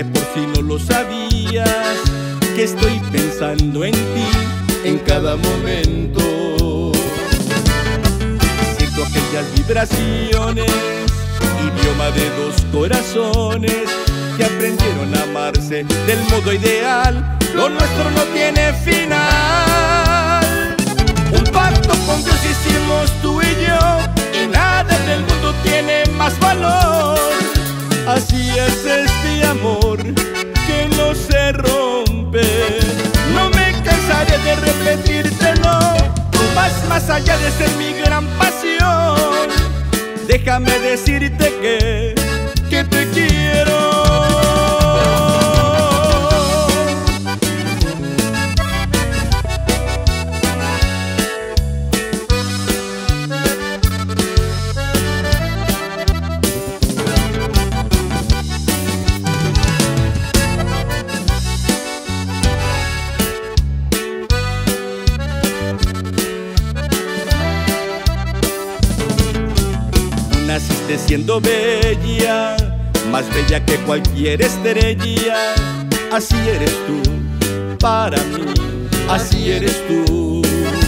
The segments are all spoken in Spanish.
que por si no lo sabías, que estoy pensando en ti en cada momento. Siento aquellas vibraciones, idioma de dos corazones que aprendieron a amarse del modo ideal. Lo nuestro no tiene final. Un pacto con Dios hicimos tú y yo, y nada en el mundo tiene más valor. Así es este amor que no se rompe. No me cansaré de repetírtelo. Tú vas más allá de ser mi gran pasión. Déjame decirte que te quiero. Naciste siendo bella, más bella que cualquier estrella. Así eres tú, para mí, así eres tú.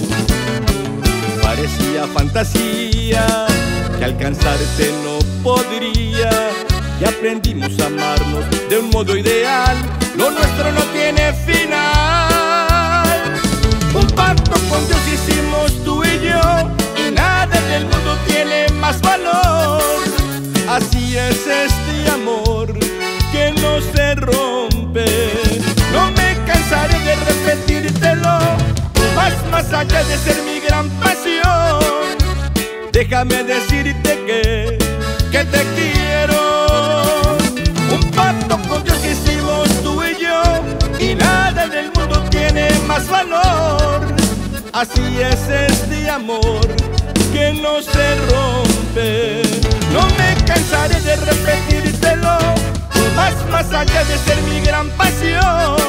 Parecía fantasía que alcanzarte no podría, y aprendimos a amarnos de un modo ideal. Lo nuestro no tiene final. Un pacto con Dios hicimos tú y yo, y nada en el mundo tiene más valor. Así es este amor que no se rompe. No me cansaré de repetírtelo. Tú vas más allá de ser mi gran pasión. Déjame decirte que te quiero. Un pacto con Dios que hicimos tú y yo, y nada en el mundo tiene más valor. Así es este amor que no se rompe. No me cansaré de repetírtelo. Tú vas más allá de ser mi gran pasión.